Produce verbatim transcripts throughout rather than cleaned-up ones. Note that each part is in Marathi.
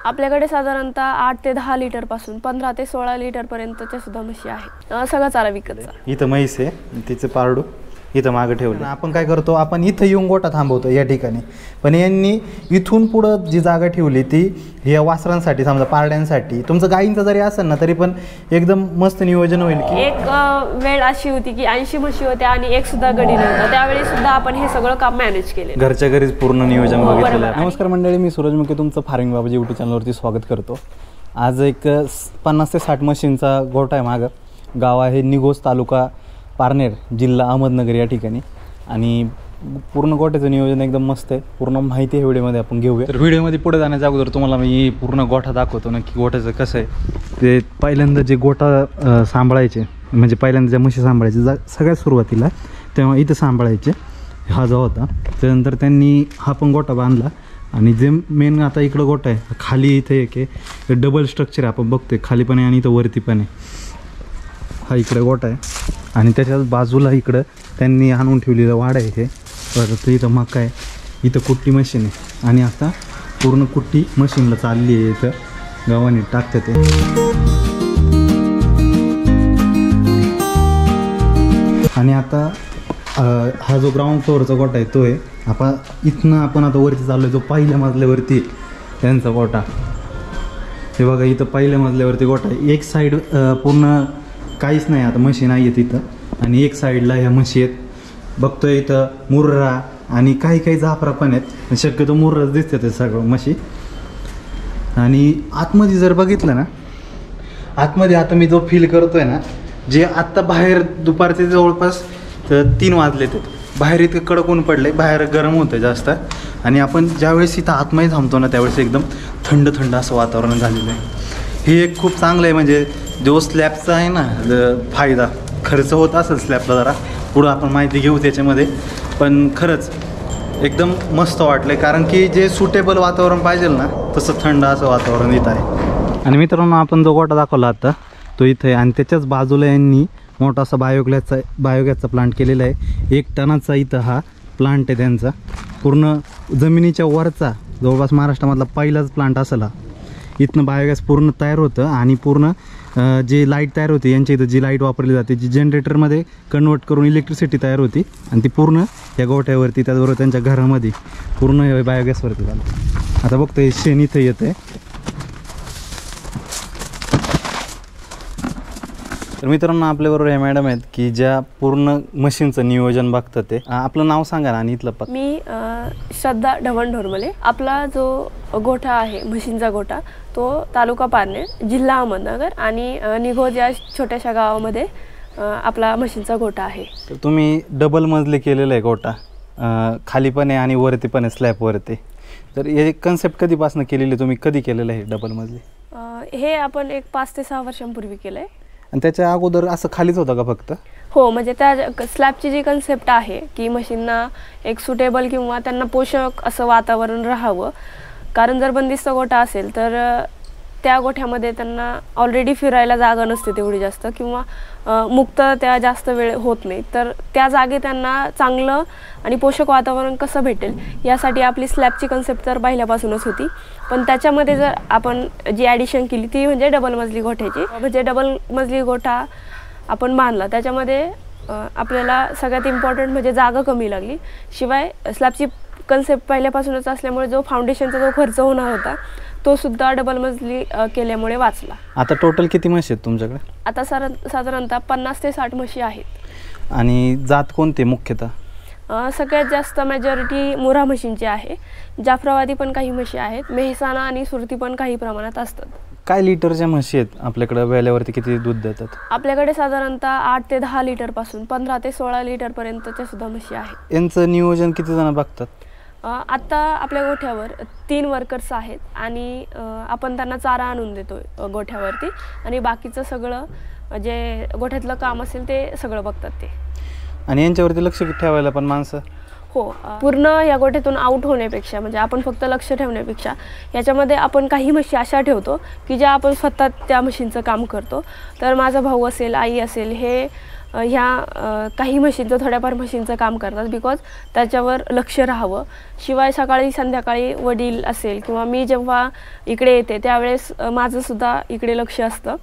आपल्याकडे साधारणतः आठ ते दहा लिटर पासून पंधरा ते सोळा लिटर पर्यंतच्या सुद्धा म्हशी आहेत. सगळा चारा विकतचा. इथं म्हैस आहे, तिचं पारडू इथं मागे ठेवलं. आपण काय करतो, आपण इथं येऊन गोठा थांबवतो या ठिकाणी, पण यांनी इथून पुढं जी जागा ठेवली ती ह्या वासरांसाठी, समजा पारड्यांसाठी. तुमचं गायींचं जरी असेल ना तरी पण एकदम मस्त नियोजन होईल. की एक वेळ अशी होती की ऐंशी म्हशी होत्या आणि एक सुद्धा गडी नव्हता, त्यावेळी सुद्धा आपण हे सगळं काम मॅनेज केले, घरच्या घरीच पूर्ण नियोजन बघितलेलं आहे. नमस्कार मंडळी, मी सूरज मुके तुमचं फार्मिंग बाबाजी यूट्यूब चॅनलवरती स्वागत करतो. आज एक पन्नास ते साठ म्हशींचा गोठा आहे. मागं गाव आहे निघोज, तालुका पारनेर, जिल्हा अहमदनगर या ठिकाणी. आणि पूर्ण गोठ्याचं नियोजन एकदम मस्त आहे. पूर्ण माहिती आहे व्हिडिओमध्ये आपण घेऊया. तर व्हिडिओमध्ये पुढे जाण्याच्या अगोदर तुम्हाला मी पूर्ण गोठा दाखवतो ना, की गोठ्याचं कसं आहे ते. पहिल्यांदा जे गोठा सांभाळायचे, म्हणजे पहिल्यांदा ज्या म्हशी सांभाळायचे जा सगळ्यात सुरुवातीला, तेव्हा इथं सांभाळायचे हा जो होता. त्यानंतर त्यांनी हा पण गोठा बांधला. आणि जे मेन आता इकडं गोठा आहे, खाली इथे एक आहे डबल स्ट्रक्चर आहे, आपण बघतोय खाली पण आहे आणि इथं वरती पण आहे. हा इकडे गोठा आहे आणि त्याच्याच बाजूला इकडं त्यांनी आणून ठेवलेलं वाडा आहे हे. परत इथं मका आहे, इथं कुट्टी मशीन आहे. आणि आता पूर्ण कुट्टी मशीनला चालली आहे, इथं गावाने टाकतात ते. आणि आता हा जो ग्राउंड फ्लोअरचा गोठा आहे तो आहे. आपण इथनं आपण आता वरती चाललो आहे, जो पहिल्या मजल्यावरती त्यांचा गोठा. हे बघा, इथं पहिल्या मजल्यावरती गोठा आहे. एक साईड पूर्ण काहीच नाही, आता म्हशी नाही आहेत इथं. आणि एक साईडला ह्या म्हशी आहेत, बघतोय इथं मुर्रा आणि काही काही जाफरा पण आहेत. शक्यतो मुर्राच दिसते ते सगळं म्हशी. आणि आतमध्ये जर बघितलं ना, आतमध्ये आता मी जो फील करतोय ना, जे आत्ता बाहेर दुपारचे जवळपास तीन वाजले, ते बाहेर इतकं कडक ऊन पडले, बाहेर गरम होतं जास्त. आणि आपण ज्यावेळेस इथं आतमध्ये थांबतो ना, त्यावेळेस एकदम थंड थंड असं वातावरण झालेलं आहे. हे एक खूप चांगलं आहे. म्हणजे जो स्लॅबचा आहे ना फायदा, खर्च होत असेल स्लॅबला जरा, पुढं आपण माहिती घेऊ त्याच्यामध्ये, पण खरंच एकदम मस्त वाटलं. कारण की जे सुटेबल वातावरण पाहिजे ना, तसं थंड असं वातावरण इथं आहे. आणि मित्रांनो, आपण जो गोठा दाखवला आता तो इथं आहे. आणि त्याच्याच बाजूला यांनी मोठा असा बायोगॅसचा बायोगॅसचा प्लांट केलेला आहे. एक टनाचा इथं हा प्लांट आहे त्यांचा. पूर्ण जमिनीच्या वरचा जवळपास महाराष्ट्रामधला पहिलाच प्लांट असेल हा. इथनं बायोगॅस पूर्ण तयार होतं. आणि पूर्ण जे लाईट तयार होते यांच्या इथं, जी लाईट वापरली जाते, जी जनरेटरमध्ये कन्वर्ट करून इलेक्ट्रिसिटी तयार होती. आणि ती पूर्ण या गोठ्यावरती, त्याचबरोबर त्यांच्या घरामध्ये पूर्ण बायोगॅसवरती झालं. आता बघतोय शेण इथं येतं आहे. तर मित्रांनो, आपल्याबरोबर हे मॅडम आहेत की ज्या पूर्ण मशीनचं नियोजन बघतात. ते आपलं नाव सांगा ना आणि इथलं पत्ता. मी श्रद्धा ढवण ढोरमले. आपला जो गोठा आहे म्हशींचा गोठा, तो तालुका पारनेर, जिल्हा अहमदनगर आणि निघोज या छोट्याशा गावामध्ये आपला म्हशींचा गोठा आहे. तर तुम्ही डबल मजली केलेलं आहे गोठा, खाली पण आहे आणि वरती पण आहे स्लॅबवरती. तर हे कन्सेप्ट कधीपासून केलेली, तुम्ही कधी केलेलं आहे डबल मजली? हे आपण एक पाच ते सहा वर्षांपूर्वी केलं आहे. आणि त्याच्या अगोदर असं खालीच होतं का फक्त? हो, म्हणजे त्या स्लॅबची जी कन्सेप्ट आहे की म्हशींना एक सुटेबल किंवा त्यांना पोषक असं वातावरण राहावं. कारण जर बंदिस्त गोठा असेल तर त्या गोठ्यामध्ये त्यांना ऑलरेडी फिरायला जागा नसते तेवढी जास्त, किंवा मुक्त त्या जास्त वेळ होत नाही. तर त्या जागे त्यांना चांगलं आणि पोषक वातावरण कसं भेटेल यासाठी आपली स्लॅबची कन्सेप्ट तर पहिल्यापासूनच होती. पण त्याच्यामध्ये जर आपण जी ॲडिशन केली ती म्हणजे डबल मजली गोठ्याची. म्हणजे डबल मजली गोठा आपण बांधला, त्याच्यामध्ये आपल्याला सगळ्यात इम्पॉर्टंट म्हणजे जागा कमी लागली. शिवाय स्लॅबची कन्सेप्ट पहिल्यापासूनच असल्यामुळे जो फाउंडेशनचा जो खर्च होणार होता तो सुद्धा डबल मजली केल्यामुळे वाचला. आता टोटल किती म्हशी आहेत तुमच्याकडे? आता सार साधारणतः पन्नास ते साठ म्हशी आहेत. आणि जात कोणते मुख्यतः? सगळ्यात जास्त मेजॉरिटी मुरा म्हशींची आहे. जाफराबादी पण काही म्हशी आहेत. मेहसाणा आणि सुरती पण काही प्रमाणात असतात. काय लिटरच्या म्हशी आहेत आपल्याकडे? वेळेवरती किती दूध देतात? आपल्याकडे साधारणतः आठ ते दहा लिटर पासून पंधरा ते सोळा लिटर पर्यंतच्या सुद्धा म्हशी आहेत. यांचं नियोजन किती जण बघतात? आत्ता आपल्या गोठ्यावर तीन वर्कर्स आहेत आणि आपण त्यांना चारा आणून देतो गोठ्यावरती. आणि बाकीचं सगळं जे गोठ्यातलं काम असेल ते सगळं बघतात ते. आणि यांच्यावरती लक्ष ठेवायला पण माणसं? हो, पूर्ण या गोठ्यातून आउट होण्यापेक्षा, म्हणजे आपण फक्त लक्ष ठेवण्यापेक्षा याच्यामध्ये आपण काही म्हशी अशा ठेवतो की ज्या आपण स्वतः त्या म्हशींचं काम करतो. तर माझा भाऊ असेल, आई असेल, हे ह्या अ, काही मशीनचं थोड्याफार मशीनचं काम करतात, बिकॉज त्याच्यावर लक्ष राहावं. शिवाय सकाळी संध्याकाळी वडील असेल किंवा मी जेव्हा इकडे येते त्यावेळेस अ, माझंसुद्धा इकडे लक्ष असतं.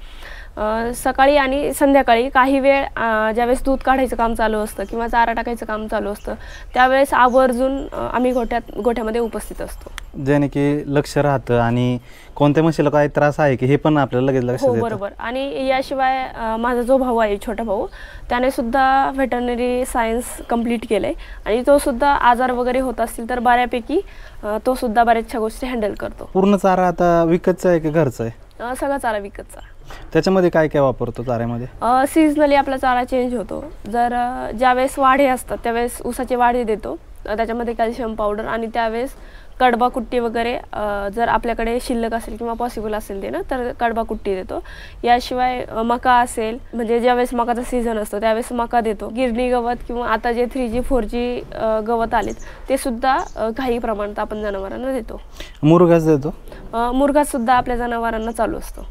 अ, सकाळी आणि संध्याकाळी काही वेळ अ, ज्यावेळेस दूध काढायचं काम चालू असतं किंवा चारा टाकायचं काम चालू असतं त्यावेळेस आवर्जून अ, आम्ही गोठ्यात गोठ्यामध्ये उपस्थित असतो. ज्याने की लक्ष राहतं आणि कोणत्या म्हशीला काय त्रास आहे की हे पण आपल्याला लगेच लक्षात हो येतं. बरोबर. आणि याशिवाय अ, माझा जो भाऊ आहे, छोटा भाऊ, त्याने सुद्धा व्हेटरनरी सायन्स कंप्लीट केलं आहे आणि तो सुद्धा आजार वगैरे होत असतील तर बऱ्यापैकी अ, तो सुद्धा बऱ्याचशा गोष्टी हँडल करतो. पूर्ण चारा आता विकतचा आहे की घरचा आहे? अ, सगळा चारा विकतचा. त्याच्यामध्ये काय काय वापरतो चाऱ्यामध्ये? सीजनली आपला चारा चेंज होतो. जर अ, ज्यावेळेस वाढे असतात त्यावेळेस ऊसाचे वाढे देतो, अ, त्याच्यामध्ये कॅल्शियम पावडर, आणि त्यावेळेस कडबा कुट्टी वगैरे अ, जर आपल्याकडे शिल्लक असेल किंवा पॉसिबल असेल ते ना तर कडबा कुट्टी देतो. याशिवाय अ, मका असेल, म्हणजे ज्यावेळेस मकाचा सीझन असतो त्यावेळेस मका देतो. गिरणी गवत किंवा आता जे थ्री जी फोर जी गवत आलेत ते सुद्धा अ, काही प्रमाणात आपण जनावरांना देतो. मुरघास देतो? अ, मुरघास सुद्धा आपल्या जनावरांना चालू असतो.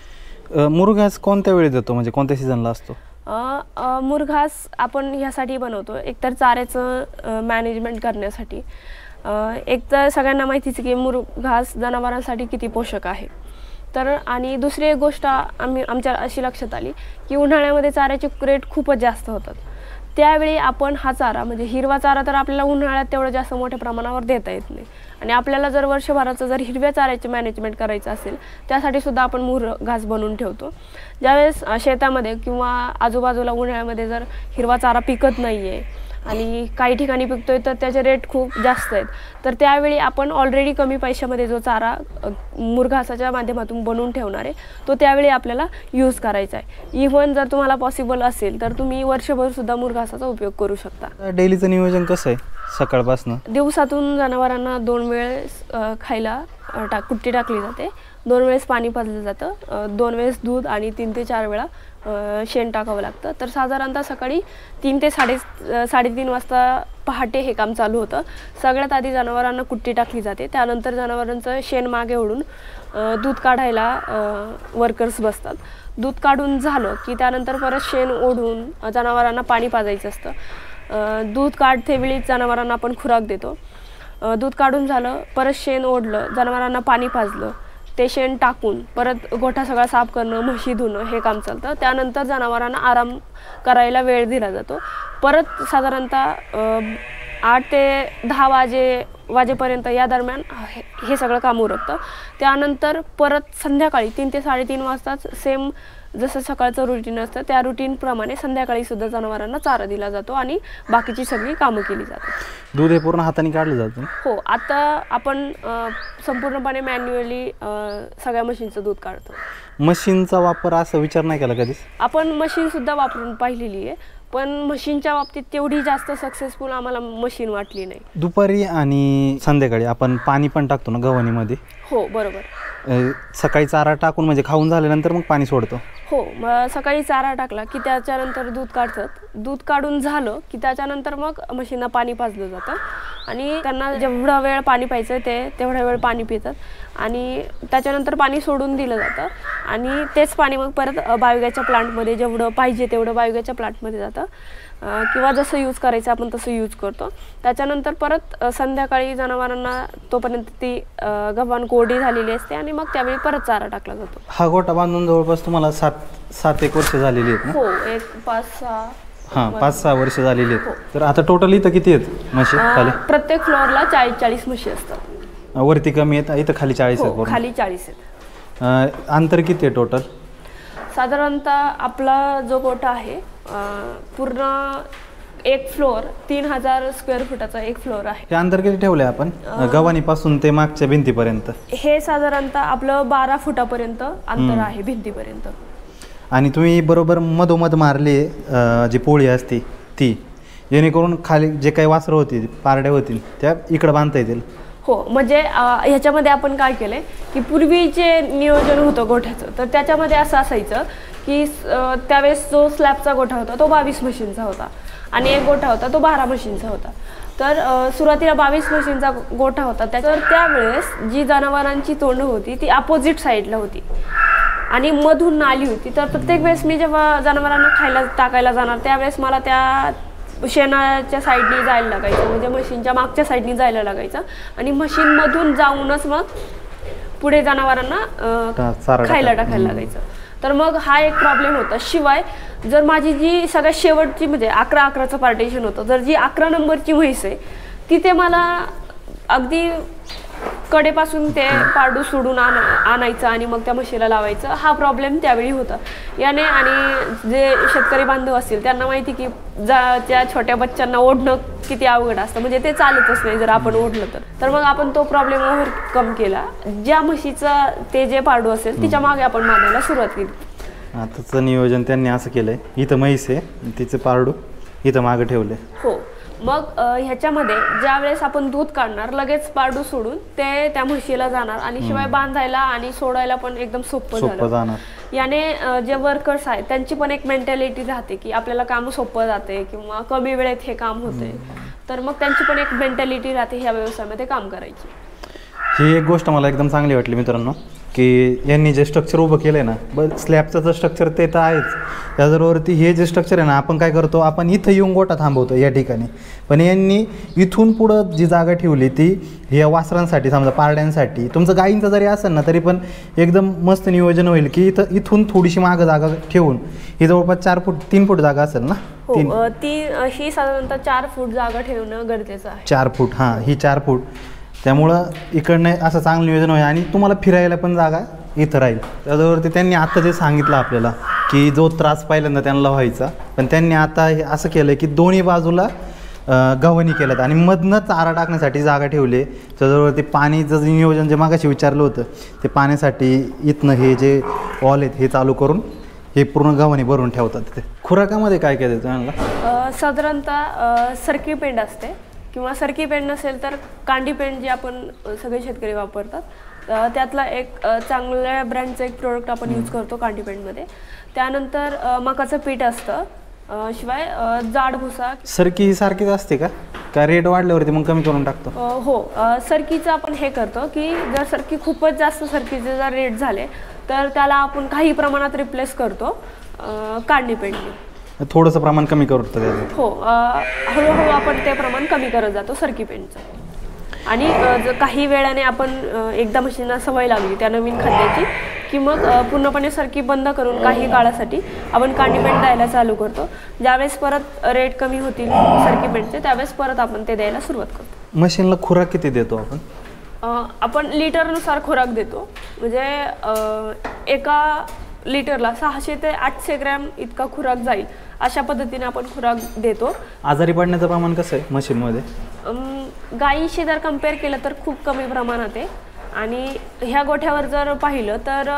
अ, मुरघास कोणत्या वेळी देतो, म्हणजे कोणत्या सीझनला असतो? अ, अ, मुरघास आपण ह्यासाठी बनवतो, एकतर चाऱ्याचं मॅनेजमेंट करण्यासाठी. अ, एक तर सगळ्यांना माहितीच की मुरघास जनावरांसाठी किती पोषक आहे. तर आणि दुसरी एक गोष्ट आम्ही आमच्या अशी लक्षात आली की उन्हाळ्यामध्ये चाऱ्याचे रेट खूपच जास्त होतात. त्यावेळी आपण हा चारा, म्हणजे हिरवा चारा तर आपल्याला उन्हाळ्यात तेवढं जास्त मोठ्या प्रमाणावर देता येत नाही, आणि आपल्याला जर वर्षभराचं जर हिरव्या चाऱ्याचे मॅनेजमेंट करायचं असेल त्यासाठी सुद्धा आपण मुरघास बनवून ठेवतो. ज्यावेळेस शेतामध्ये किंवा आजूबाजूला उन्हाळ्यामध्ये जर हिरवा चारा पिकत नाही आहे आणि काही ठिकाणी पिकतोय तर त्याचे रेट खूप जास्त आहेत, तर त्यावेळी आपण ऑलरेडी कमी पैशामध्ये जो चारा मुरघासाच्या माध्यमातून बनवून ठेवणार आहे तो त्यावेळी आपल्याला यूज करायचा आहे. इव्हन जर तुम्हाला पॉसिबल असेल तर तुम्ही वर्षभर सुद्धा मुरघासाचा उपयोग करू शकता. डेलीचं नियोजन कसं आहे सकाळपासून? दिवसातून जनावरांना दोन वेळेस अ, खायला अ, टाक कुट्टी टाकली जाते, दोन वेळेस पाणी पाजलं जातं, अ, दोन वेळेस दूध आणि तीन ते चार वेळा अ, शेण टाकावं लागतं. तर साधारणतः सकाळी तीन ते साडे साडेतीन वाजता पहाटे हे काम चालू होतं. सगळ्यात आधी जनावरांना कुट्टी टाकली जाते, त्यानंतर जनावरांचं शेण मागे ओढून अ, दूध काढायला वर्कर्स बसतात. दूध काढून झालं की त्यानंतर परत शेण ओढून अ, जनावरांना पाणी पाजायचं असतं. अ, दूध काढते वेळी जनावरांना आपण खुराक देतो. अ, दूध काढून झालं, परत शेण ओढलं, जनावरांना पाणी पाजलं, ते शेण टाकून परत गोठा सगळा साफ करणं, म्हशी धुणं हे काम चालतं. त्यानंतर जनावरांना आराम करायला वेळ दिला जातो. परत साधारणतः अ, आठ ते दहा वाजे वाजेपर्यंत या दरम्यान हे हे सगळं काम उरकतं. त्यानंतर परत संध्याकाळी तीन ते साडेतीन वाजताच सेम जसं सकाळचं रुटीन असतं त्या रुटीनप्रमाणे संध्याकाळीसुद्धा जनावरांना चारा दिला जातो आणि बाकीची सगळी कामं केली जातात. दूध हे पूर्ण हाताने काढलं जातं? हो, आता आपण अ, संपूर्णपणे मॅन्युअली सगळ्या मशीनचं दूध काढतो. मशीनचा वापर असा विचार नाही केला कधीच? आपण मशीनसुद्धा वापरून पाहिलेली आहे, पण मशीनच्या बाबतीत तेवढी जास्त सक्सेसफुल आम्हाला मशीन वाटली नाही. दुपारी आणि संध्याकाळी आपण पाणी पण टाकतो ना गव्हाणीमध्ये? हो बरोबर. अ, सकाळी चारा टाकून म्हणजे खाऊन झाल्यानंतर मग पाणी सोडतो? हो, मग सकाळी चारा टाकला की त्याच्यानंतर दूध काढतात. दूध काढून झालं की त्याच्यानंतर मग म्हशींना पाणी पाजलं जातं आणि त्यांना जेवढा वेळ पाणी प्यायचं ते तेवढा वेळ पाणी पितात आणि त्याच्यानंतर पाणी सोडून दिलं जातं आणि तेच पाणी मग परत बायोगॅसच्या प्लांटमध्ये जेवढं पाहिजे तेवढं बायोगॅसच्या प्लांटमध्ये जातं किंवा जसं यूज करायचं आपण तसं यूज करतो. त्याच्यानंतर परत संध्याकाळी जनावरांना तोपर्यंत ती गव्हाण कोरडी झालेली असते आणि मग त्यावेळी परत चारा टाकला जातो. हा गोठा बांधून जवळपास तुम्हाला सात सात एक वर्ष झालेली आहेत ना? हो, एक पाच सहा हां पाच सहा वर्ष झालेली आहेत. तर आता टोटल इथं किती आहेत म्हशी खाली? प्रत्येक फ्लोअरला चाळीस चाळीस म्हशी असतात. वरती कमी आहेत, इथं खाली चाळीस आहेत? खाली चाळीस आहेत. अंतर किती आहे टोटल? साधारणतः आपला जो गोठा आहे पूर्ण एक फ्लोअर तीन हजार स्क्वेअर फुटाचा एक फ्लोअर आहे. हे अंतर किती ठेवलंय आपण गव्हाणीपासून ते मागच्या भिंतीपर्यंत? हे साधारणतः आपलं बारा फुटापर्यंत अंतर आहे भिंतीपर्यंत. आणि तुम्ही बरोबर मधोमध मारली जी पोळी असते ती, जेणेकरून खाली जे काही वासरं होती पारड्या होतील त्या इकडं बांधता येतील? हो, म्हणजे ह्याच्यामध्ये आपण काय केलंय की पूर्वी जे नियोजन होतं गोठ्याचं तर त्याच्यामध्ये असं असायचं की त्यावेळेस जो स्लॅबचा गोठा होता तो बावीस म्हशींचा होता आणि एक गोठा होता तो बारा म्हशींचा होता. तर सुरुवातीला बावीस म्हशींचा गोठा होता, त्याच्यावर त्यावेळेस जी जनावरांची तोंड होती ती अपोजिट साईडला होती आणि मधून नाली होती. तर प्रत्येक वेळेस मी जेव्हा जनावरांना खायला टाकायला जाणार त्यावेळेस मला त्या शेणाच्या साईडनी जायला लागायचं, म्हणजे मशीनच्या मागच्या साईडनी जायला लागायचं आणि मशीनमधून जाऊनच मग पुढे जनावरांना खायला टाकायला लागायचं. तर मग हा एक प्रॉब्लेम होता. शिवाय जर माझी जी सगळ्यात शेवटची म्हणजे अकरा अकराचं पार्टिशन होतं, जर जी अकरा नंबरची म्हैस आहे तिथे मला अगदी कडेपासून ते पारडू सोडून आण आणायचं आणि मग त्या म्हशीला लावायचं, हा प्रॉब्लेम त्यावेळी होता. याने आणि जे शेतकरी बांधव असतील त्यांना माहिती की जा त्या छोट्या बच्चांना ओढणं किती अवघड असतं, म्हणजे ते चालतच नाही जर आपण ओढलं तर. तर मग आपण तो प्रॉब्लेम ओव्हरकम केला. ज्या म्हशीचं ते जे पारडू असेल तिच्या मागे आपण बांधायला सुरुवात केली. आताचं नियोजन त्यांनी असं केलंय, इथं म्हैस आहे तिचं पारडू इथं मागं ठेवलंय. हो. मग ह्याच्यामध्ये ज्या वेळेस आपण दूध काढणार लगेच पारडू सोडून ते त्या म्हशीला जाणार आणि शिवाय बांधायला आणि सोडायला पण एकदम सोपं झालं. याने जे वर्कर्स आहेत त्यांची पण एक मेंटॅलिटी राहते की आपल्याला काम सोपं जाते किंवा कमी वेळेत हे काम होते. तर मग त्यांची पण एक मेंटॅलिटी राहते ह्या व्यवसायामध्ये काम करायची. ही एक गोष्ट मला एकदम चांगली वाटली मित्रांनो, की यांनी जे स्ट्रक्चर उभं केलं आहे ना, ब स्लॅबचं जर स्ट्रक्चर ते तर आहेच, त्याच्याबरोवरती हे जे स्ट्रक्चर आहे ना, आपण काय करतो, आपण इथं येऊन गोठा थांबवतो या ठिकाणी, पण यांनी इथून पुढं जी जागा ठेवली ती ह्या वासरांसाठी, समजा पारड्यांसाठी, तुमचं गाईंचं जरी असेल ना तरी पण एकदम मस्त नियोजन होईल की इथं इथून थोडीशी मागं जागा ठेवून ही जवळपास चार फूट तीन फूट जागा असेल ना. हो, ती ही साधारणतः चार फूट जागा ठेवणं गरजेचं आहे. चार फूट हां ही चार फूट त्यामुळं इकडनं असं चांगलं नियोजन होईल आणि तुम्हाला फिरायला पण जागा इथं राहील. त्याच्यावरती त्यांनी आता जे सांगितलं आपल्याला की जो त्रास पहिल्यांदा त्यांना व्हायचा, पण त्यांनी आता हे असं केलं की दोन्ही बाजूला गव्हाणी केलं आणि मधनं चारा टाकण्यासाठी जागा ठेवली. त्याच्यावरती पाणीचं जे नियोजन जे मागाशी विचारलं होतं ते पाण्यासाठी इथनं हे जे वॉल आहेत हे चालू करून हे पूर्ण गव्हाणी भरून ठेवतात. तिथे खुराकामध्ये काय काय देतं त्यांना? साधारणतः सरकी पेंड असते किंवा सरकी पेंड नसेल तर कांडी पेंड जे आपण सगळे शेतकरी वापरतात, त्यातला एक चांगल्या ब्रँडचं एक प्रोडक्ट आपण यूज करतो कांडी पेंडमध्ये. त्यानंतर मकाचं पीठ असतं, शिवाय जाड भुसा. सरकी ही सारखीच असते का, का रेट वाढल्यावरती मग कमी करून टाकतो? हो, सरकीचं आपण हे करतो की जर सरकी खूपच जास्त सरकीचे जर रेट झाले तर त्याला आपण काही प्रमाणात रिप्लेस करतो कांडी पेंडने. थोडंसं प्रमाण कमी करतो त्याचं. हो, हळूहळू आपण ते प्रमाण कमी करत जातो सरकी पेंडचं. आणि जर काही वेळाने आपण एकदा म्हशींना सवय लागली त्या नवीन खाद्याची की मग पूर्णपणे सरकी बंद करून काही काळासाठी आपण कांडी पेंड द्यायला चालू करतो. ज्यावेळेस परत रेट कमी होतील सरकी पेंडचे त्यावेळेस परत आपण ते द्यायला सुरुवात करतो. म्हशींना खुराक किती देतो आपण? आपण लिटरनुसार खुराक देतो, म्हणजे एका लिटरला सहाशे ते आठशे ग्रॅम इतका खुराक जाईल अशा पद्धतीने आपण खुराक देतो. आजारी पडण्याचं प्रमाण कसं आहे म्हशींमध्ये? गायीशी जर कम्पेअर केलं तर खूप कमी प्रमाणात आहे. आणि ह्या गोठ्यावर जर पाहिलं तर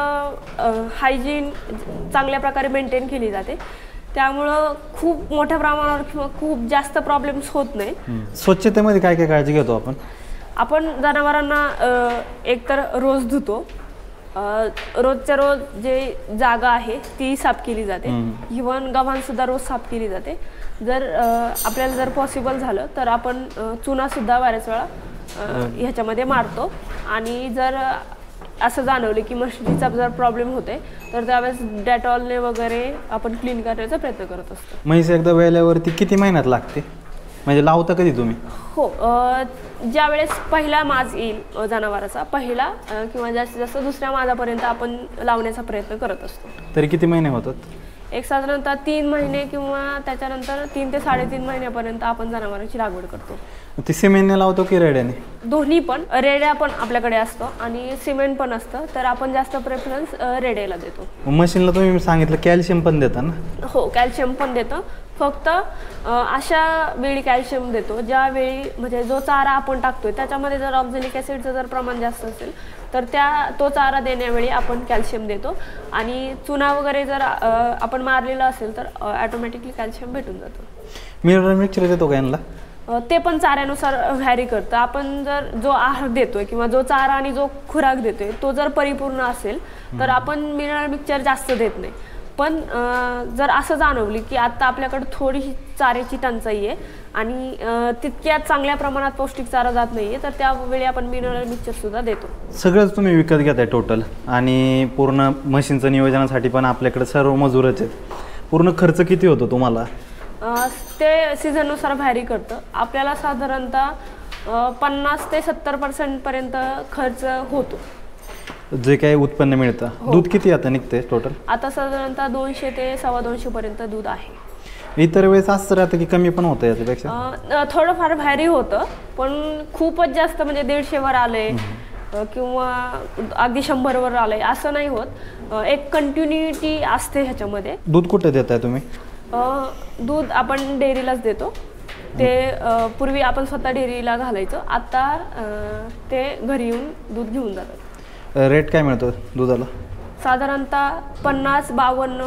हायजीन चांगल्या प्रकारे मेंटेन केली जाते, त्यामुळं खूप मोठ्या प्रमाणावर किंवा खूप जास्त प्रॉब्लेम्स होत नाही. स्वच्छतेमध्ये काय काय काळजी घेतो आपण? आपण जनावरांना एकतर रोज धुतो, रोजच्या रोज जे जागा आहे ती साफ केली जाते. इव्हन गव्हाणसुद्धा रोज साफ केली जाते. जर आपल्याला जर पॉसिबल झालं तर आपण चुनासुद्धा बऱ्याच वेळा ह्याच्यामध्ये मारतो. आणि जर असं जाणवलं की म्हशीचा जर प्रॉब्लेम होते तर त्यावेळेस डेटॉलने वगैरे आपण क्लीन करण्याचा प्रयत्न करत असतो. म्हैस एकदा वेळेवरती किती महिन्यात लागते, म्हणजे लावता कधी तुम्ही? हो, ज्या वेळेस पहिला माज येईल जनावराचा, पहिला किंवा जास्तीत जास्त दुसऱ्या माजापर्यंत आपण लावण्याचा प्रयत्न करत असतो. तरी किती महिने होतात? एक साधारणतः तीन महिने किंवा त्याच्यानंतर तीन ते साडेतीन महिन्यापर्यंत आपण जनावरांची लागवड करतो. ती सिमेंटने लावतो की रेड्याने? दोन्ही पण. रेड्या पण आपल्याकडे असतो आणि सिमेंट पण असतं, तर आपण जास्त प्रेफरन्स रेड्याला देतो. मशीनला तुम्ही सांगितलं कॅल्शियम पण देता ना? हो, कॅल्शियम पण देतो. फक्त अशा वेळी कॅल्शियम देतो ज्यावेळी म्हणजे जो चारा आपण टाकतोय त्याच्यामध्ये जर ऑक्झॅलिक ॲसिडचं जर प्रमाण जास्त असेल तर त्या तो चारा देण्यावेळी आपण कॅल्शियम देतो. आणि चुना वगैरे जर आपण मारलेला असेल तर ॲटोमॅटिकली कॅल्शियम भेटून जातो. मिनरल मिक्सचर देतो का यांना? ते पण चाऱ्यानुसार व्हॅरी करतं. आपण जर जो आहार देतोय किंवा जो चारा आणि जो खुराक देतोय तो जर परिपूर्ण असेल तर आपण मिनरल मिक्सचर जास्त देत नाही. पण अं, जर असं जाणवली की आता आपल्याकडे थोडीशी चाऱ्याची टंचाई आहे आणि अं, तितक्या चांगल्या प्रमाणात पौष्टिक चारा जात नाही आहे, तर त्यावेळी आपण मिनरल मिक्सचरसुद्धा देतो. सगळंच तुम्ही विकत घेताय टोटल, आणि पूर्ण मशीनचं नियोजनासाठी पण आपल्याकडे सर्व मजूरच आहेत. पूर्ण खर्च किती होतो तुम्हाला? अं, ते सीझननुसार व्हॅरी करतं. आपल्याला साधारणतः अं, पन्नास ते सत्तर पर्सेंटपर्यंत खर्च होतो. जे काही उत्पन्न मिळतं, दूध किती आता निघते टोटल? आता साधारणतः दोनशे ते सव्वा दोनशे पर्यंत दूध आहे. इतर वेळेस असं राहतं की कमी पण होतं याच्यापेक्षा? अं, थोडंफार व्हॅरी होतं, पण खूपच जास्त म्हणजे दीडशेवर आले किंवा अगदी शंभरवर आले असं नाही होत. अं, एक कंटिन्युटी असते ह्याच्यामध्ये. दूध कुठे देताय तुम्ही? अं, दूध आपण डेअरीलाच देतो. ते अं, पूर्वी आपण स्वतः डेअरीला घालायचं, आता अं, ते घरी येऊन दूध घेऊन जातात. रेट काय मिळतो दुधाला? साधारणतः पन्नास बावन्न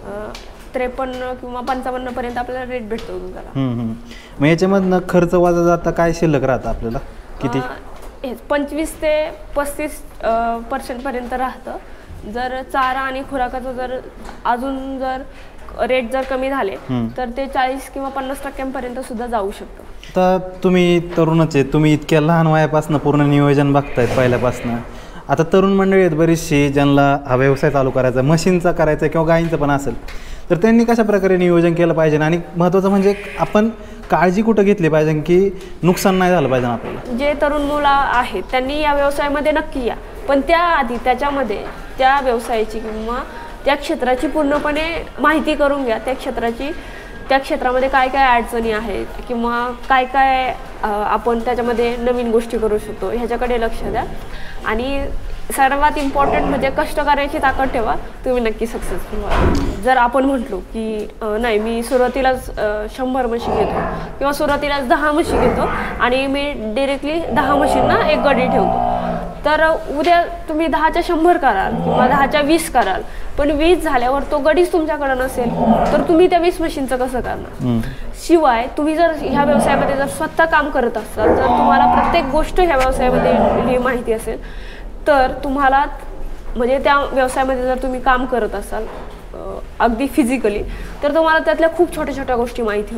त्रेपन्न किंवा पंचावन्नपर्यंत आपल्याला रेट भेटतो दुधाला. हम्म, हम्म. मग याच्यामधनं खर्च वजा जाता काय शिल्लक राहतं आपल्याला किती? अं, हे पंचवीस ते पस्तीस पर्सेंटपर्यंत राहतं. जर चारा आणि खुराकाचं जर अजून जर रेट जर कमी झाले तर ते चाळीस किंवा पन्नास टक्क्यांपर्यंत सुद्धा जाऊ शकतं. आता तुम्ही तरुणच आहे, तुम्ही इतक्या लहान वयापासून पूर्ण नियोजन बघतायत पहिल्यापासून. आता तरुण मंडळी आहेत बरीचशी ज्यांना हा व्यवसाय चालू करायचा, मशीनचा करायचा किंवा गायींचं पण असेल, तर त्यांनी कशा प्रकारे नियोजन केलं पाहिजे? आणि महत्त्वाचं म्हणजे आपण काळजी कुठं घेतली पाहिजे की नुकसान नाही झालं पाहिजे आपल्याला? जे तरुण मुलं आहेत त्यांनी या व्यवसायामध्ये नक्की या, पण त्याआधी त्याच्यामध्ये त्या व्यवसायाची किंवा त्या क्षेत्राची पूर्णपणे माहिती करून घ्या. त्या क्षेत्राची त्या क्षेत्रामध्ये काय काय अडचणी आहेत किंवा काय काय आपण त्याच्यामध्ये नवीन गोष्टी करू शकतो ह्याच्याकडे लक्ष द्या. आणि सर्वात इम्पॉर्टंट म्हणजे कष्ट करायची ताकद ठेवा, तुम्ही नक्की सक्सेसफुल व्हाल. जर आपण म्हटलो की नाही मी सुरुवातीलाच शंभर म्हशी घेतो किंवा सुरुवातीलाच दहा म्हशी घेतो आणि मी डिरेक्टली दहा म्हशींना एक गडी ठेवतो, तर उद्या तुम्ही दहाच्या शंभर कराल किंवा दहाच्या वीस कराल, पण वीस झाल्यावर तो गडीच तुमच्याकडे नसेल तर तुम्ही त्या वीस मशीनचं कसं करणार? शिवाय तुम्ही जर ह्या व्यवसायामध्ये जर स्वतः काम करत असाल, जर तुम्हाला प्रत्येक गोष्ट ह्या व्यवसायामध्ये ही माहिती असेल, तर तुम्हाला म्हणजे त्या व्यवसायामध्ये जर तुम्ही काम करत असाल अगदी फिजिकली, तर तुम्हाला त्यातल्या खूप छोट्या छोट्या गोष्टी माहिती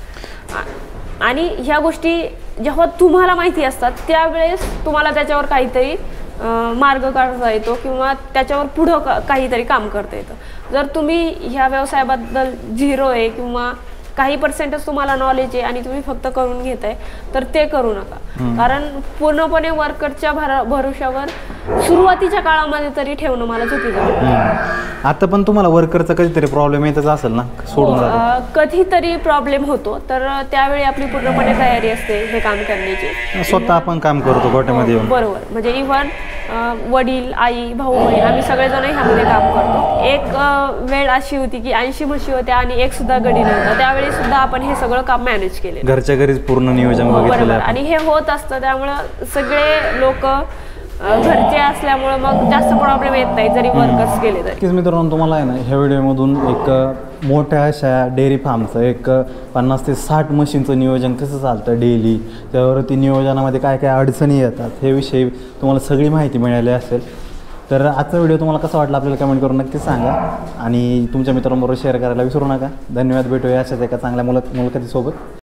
होतात. आणि ह्या गोष्टी जेव्हा तुम्हाला माहिती असतात त्यावेळेस तुम्हाला त्याच्यावर काहीतरी मार्ग काढता येतो किंवा त्याच्यावर पुढं का काहीतरी काम करता येतं. जर तुम्ही ह्या व्यवसायाबद्दल झिरो आहे किंवा काही पर्सेंटच तुम्हाला नॉलेज आहे आणि तुम्ही फक्त करून घेताय, तर ते करू नका. कारण पूर्णपणे वर्करच्या भर भरोशावर सुरुवातीच्या काळामध्ये तरी ठेवणं मला चुकीचं वाटतं. आता पण तुम्हाला वर्करचा कधीतरी प्रॉब्लेम येतच असेल ना, सोडून जातो? कधीतरी प्रॉब्लेम होतो, तर त्यावेळी आपली पूर्णपणे तयारी असते हे काम करण्याची. स्वतः आपण काम करतो गोठ्यामध्ये येऊन? बरोबर, म्हणजे इव्हन वडील, आई, भाऊ, बहीण आम्ही सगळेजण ह्यामध्ये काम करतो. एक वेळ अशी होती की ऐंशी म्हशी होत्या आणि एक सुद्धा गडी नव्हता, त्यावेळी सुद्धा आपण हे सगळं काम मॅनेज केले. घरच्या घरीच पूर्ण नियोजन बघितलेलं आहे. आणि हे होत असतं, त्यामुळं सगळे लोक घरचे असल्यामुळं मग जास्त प्रॉब्लेम येत नाही जरी वर्कर्स गेले तरी. मित्रांनो, तुम्हाला आहे ना ह्या व्हिडिओमधून एक मोठ्या अशा डेअरी फार्मचं एक पन्नास ते साठ मशीनचं नियोजन कसं चालतं डेली, त्यावरती नियोजनामध्ये काय काय अडचणी येतात हे विषयी तुम्हाला सगळी माहिती मिळाली असेल. तर आजचा व्हिडिओ तुम्हाला कसा वाटला आपल्याला कमेंट करून नक्कीच सांगा आणि तुमच्या मित्रांबरोबर शेअर करायला विसरू नका. धन्यवाद. भेटूया अशाच एका चांगल्या मुला मुलाखतीसोबत.